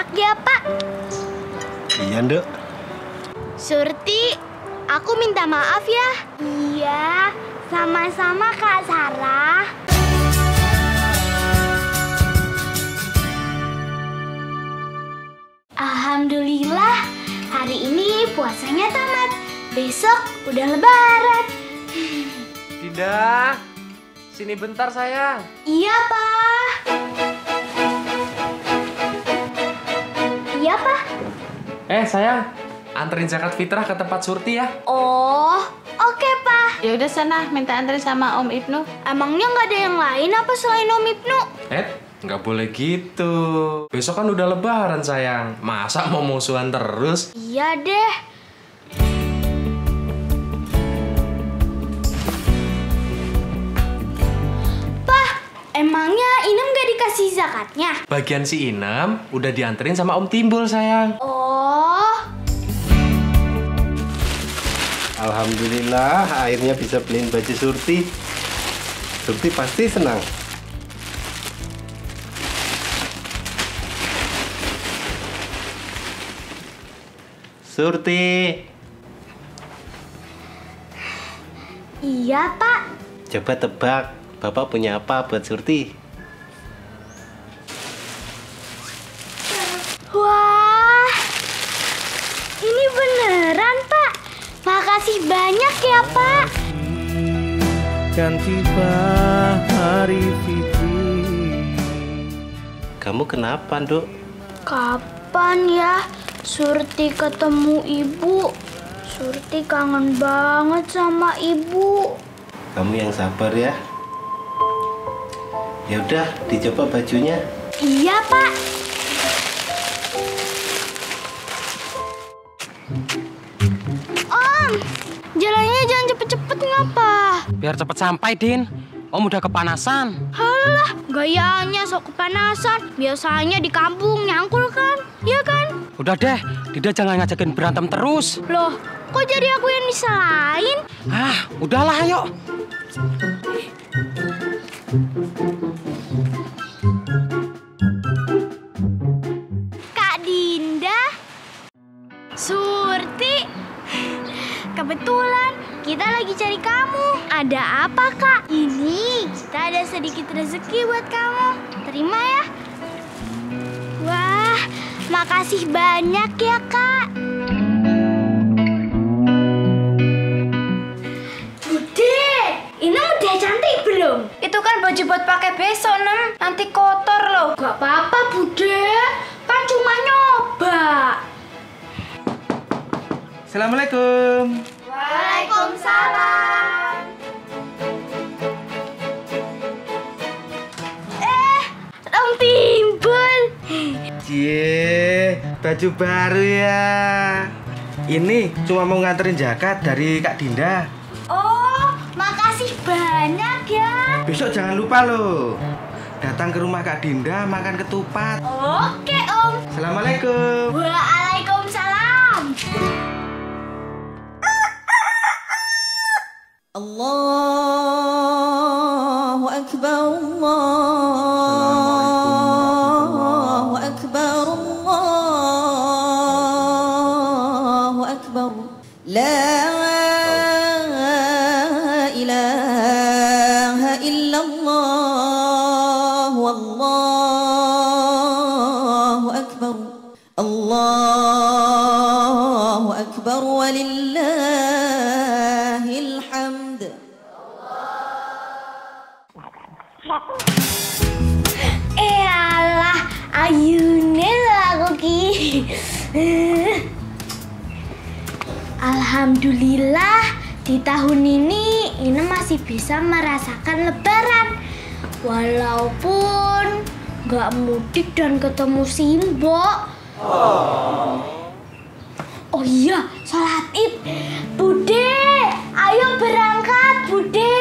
banyak ya, Pak. Iya, Nduk. Surti, aku minta maaf ya. Iya, sama-sama Kak Sarah. Alhamdulillah, hari ini puasanya tamat. Besok udah lebaran. Dinda, sini bentar sayang. Iya, Pak. Iya, Pak. Sayang, anterin zakat fitrah ke tempat Surti ya. Oh, oke, Pak. Ya udah sana, minta anterin sama Om Ibnu. Emangnya nggak ada yang lain apa selain Om Ibnu? Nggak boleh gitu. Besok kan udah lebaran sayang. Masa mau musuhan terus? Iya deh. Pak, emangnya Inem nggak dikasih zakatnya? Bagian si Inem udah dianterin sama Om Timbul sayang. Oh. Alhamdulillah akhirnya bisa beliin baju Surti. Surti pasti senang. Surti. Iya, Pak. Coba tebak, Bapak punya apa buat Surti? Wah, ini beneran, Pak. Makasih banyak ya, Pak. Kan tiba hari fitri. Kamu kenapa, Nduk? Kapan ya Surti ketemu Ibu? Surti kangen banget sama Ibu. Kamu yang sabar ya. Ya udah, dicoba bajunya. Iya, Pak. Om, jalannya jangan cepet-cepet ngapa? Biar cepet sampai, Din. Om udah kepanasan. Halah, gayanya sok kepanasan. Biasanya di kampung nyangkul kan? Iya kan? Udah deh, Dinda jangan ngajakin berantem terus. Loh, kok jadi aku yang disalahin? Ah, udahlah, ayo. Kak Dinda, Surti, kebetulan kita lagi cari kamu. Ada apa, Kak? Ini kita ada sedikit rezeki buat kamu. Terima ya. Wah, makasih banyak ya, Kak. Bude, ini udah cantik belum? Itu kan baju buat pakai besok, Nem. Nanti kotor loh. Gak apa-apa, Bude. Kan cuma nyoba. Assalamualaikum. Waalaikumsalam. Om Timbul. Cie, baju baru ya. Ini cuma mau nganterin zakat dari Kak Dinda. Oh, makasih banyak ya. Besok jangan lupa loh. Datang ke rumah Kak Dinda makan ketupat. Oke, Om. Assalamualaikum. Waalaikumsalam. Allahu Akbar, Allahu Akbar, Allahu Akbar. La ilaha illallah, wallahu akbar. Allahu akbar walillahil hamd. Alah, ayune aku ki. Alhamdulillah, di tahun ini masih bisa merasakan lebaran. Walaupun nggak mudik dan ketemu Simbo. Oh iya, sholat Id. Bude, ayo berangkat, Bude.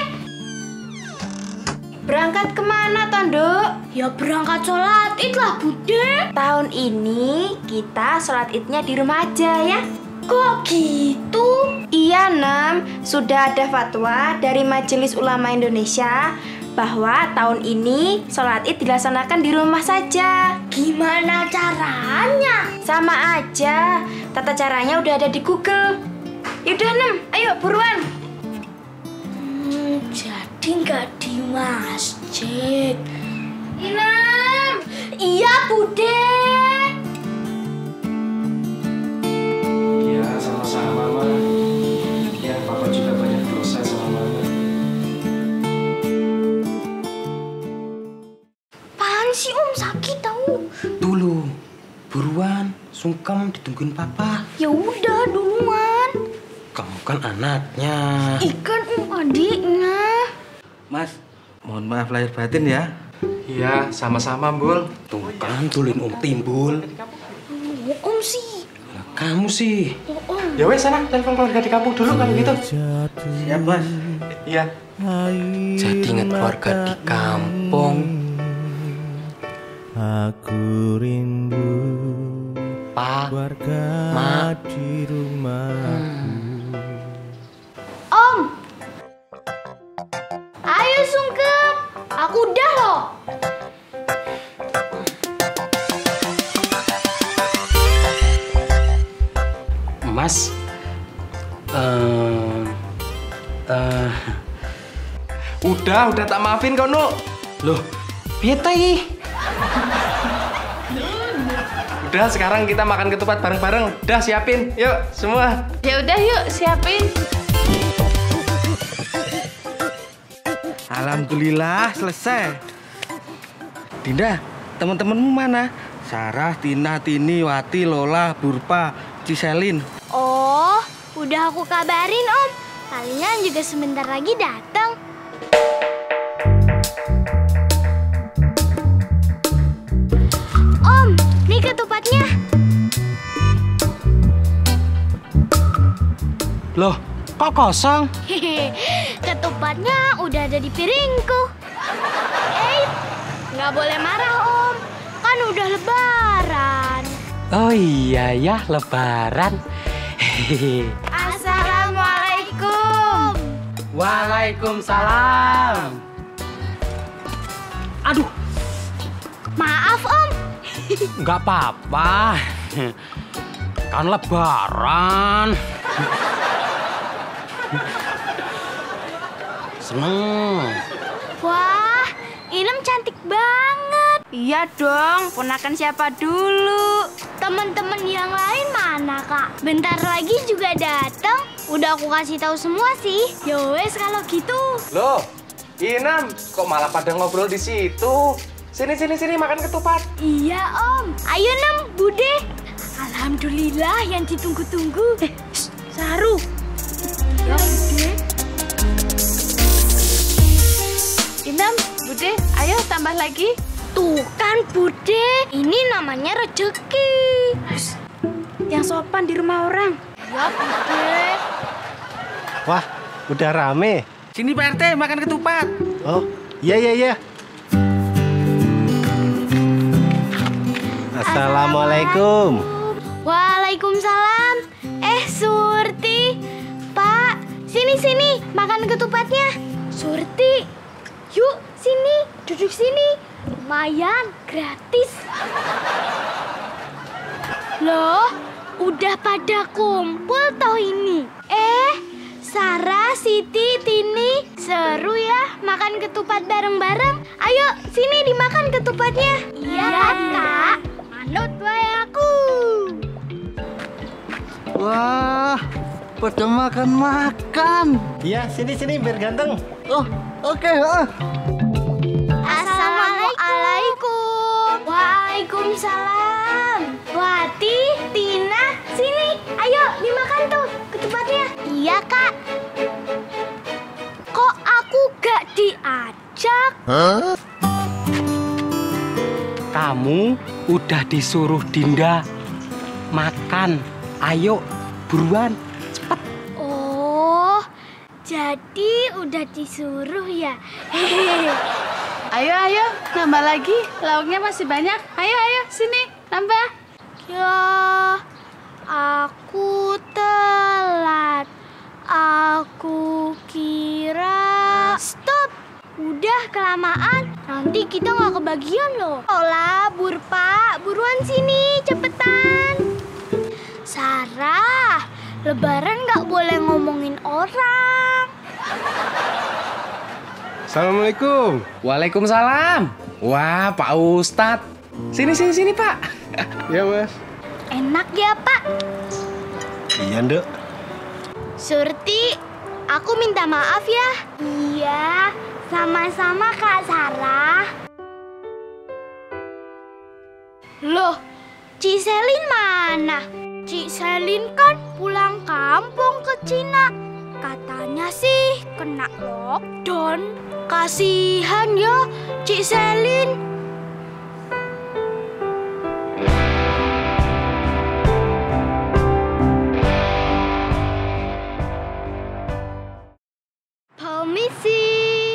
Berangkat kemana, Tondo? Ya berangkat sholat Id lah, Bude. Tahun ini kita sholat Idnya di rumah aja ya. Kok gitu? Iya, Nem. Sudah ada fatwa dari Majelis Ulama Indonesia bahwa tahun ini sholat id dilaksanakan di rumah saja. Gimana caranya? Sama aja, tata caranya udah ada di Google. Yaudah Nem, ayo buruan. Jadi nggak di masjid. Inem. Iya, Bude. Iya, sama-sama, Ma. Ya, Papa juga banyak dosa sama Mama. Apaan sih Om, sakit tahu? Dulu, buruan, sungkem ditungguin papa. Ya udah duluan. Kamu kan anaknya. Ikan adiknya. Mas, mohon maaf lahir batin ya. Iya, sama-sama, Bul. Tuh kan, tulin timbul. Om sih. Lah, kamu sih. Ya wes, sana telepon keluarga di kampung dulu kalau gitu. Siap, Mas. Iya. Jadi ingat keluarga di kampung. Aku rindu Pak, warga Ma. di rumah. Om. Ayo sungkem. Aku udah loh. Mas. Udah tak maafin kau, Nu. Loh, piye ta iki? Udah, sekarang kita makan ketupat bareng-bareng. Udah, siapin. Yuk, semua. Ya udah yuk, siapin. Alhamdulillah selesai. Dinda, teman-temanmu mana? Sarah, Tina, Tini, Wati, Lola, Burpa, Ciselin. Oh, udah aku kabarin Om. Kalian juga sebentar lagi datang. Om, nih ketupatnya. Loh, kok kosong? Hehe, ketupatnya udah ada di piringku. Nggak boleh marah Om, kan udah lebaran. Oh iya ya, lebaran. Hehehe. Assalamualaikum. Waalaikumsalam. Aduh, Maaf Om. nggak apa-apa. Kan lebaran. Seneng. Wah, Inem cantik banget. Iya dong, ponakan siapa dulu? Teman-teman yang lain mana Kak? Bentar lagi juga datang. Udah aku kasih tahu semua sih. Yowes kalau gitu. Loh, Inem, kok malah pada ngobrol di situ? Sini, makan ketupat. Iya Om. Ayo Nem, Bude. Alhamdulillah yang ditunggu-tunggu. Saru. Ya Bude. Inem, Bude, ayo tambah lagi. Tuh kan Bude, ini namanya rezeki. Yang sopan di rumah orang. Ya Bude. Wah, udah rame. Sini Pak RT makan ketupat. Oh, iya. Assalamualaikum. Waalaikumsalam. Surti. Pak, sini makan ketupatnya. Surti, yuk sini, duduk sini. Lumayan, gratis. Loh, udah pada kumpul toh ini. Sarah, Siti, Tini, seru ya makan ketupat bareng-bareng. Ayo, sini dimakan ketupatnya. Iya, Kak. Manut wae aku. Wah, pada makan-makan. Iya, sini biar ganteng. Oh, oke. Assalamualaikum. Waalaikumsalam. Wati, Tina, sini. Ayo dimakan tuh ketupatnya. Iya, Kak. Kok aku gak diajak? Kamu udah disuruh Dinda makan. Ayo, buruan, cepet. Oh, jadi udah disuruh ya. Ayo, nambah lagi. Lauknya masih banyak. Ayo, sini, nambah. Ya, aku telat. Aku kira... Stop! Udah kelamaan. Nanti kita nggak kebagian loh. Olah, Pak, buruan sini, cepetan. Sarah, Lebaran nggak boleh ngomongin orang. Assalamualaikum. Waalaikumsalam. Wah, Pak Ustadz. Sini, Pak. Ya, Mas. Enak ya, Pak? Iya, Nduk. Surti, aku minta maaf ya. Iya, sama-sama Kak Sarah. Loh, Cik Selin mana? Cik Selin kan pulang kampung ke Cina. Katanya sih kena lockdown. Kasihan ya Cik Selin. Permisi.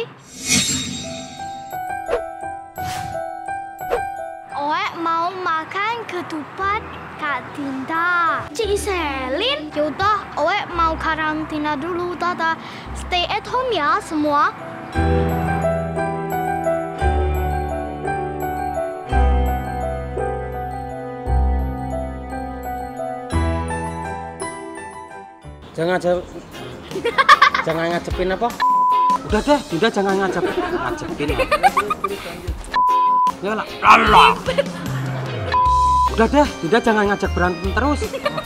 Oek mau makan ketupat Kak Dinda. Cik Selin, yaudah Oek mau karantina dulu, Tata. Stay at home ya semua. Jangan ngacepin apa? Udah deh, Dinda jangan ngacepin. Ya lah. Udah deh, Dinda jangan ngajak berantem terus.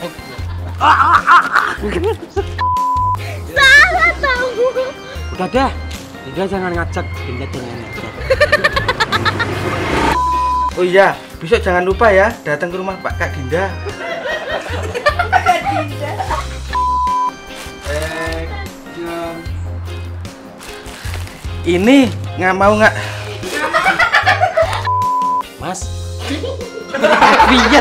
Salah tahu. Udah deh, Dinda jangan ngajak. Oh iya, besok jangan lupa ya datang ke rumah Kak Dinda. Ini nggak mau nggak? Mas. Iya.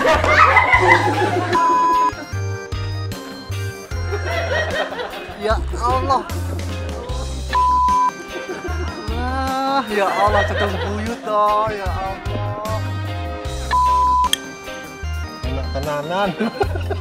Ya Allah. Ya Allah, cekeng buyut toh, ya Allah. Enak tenanan.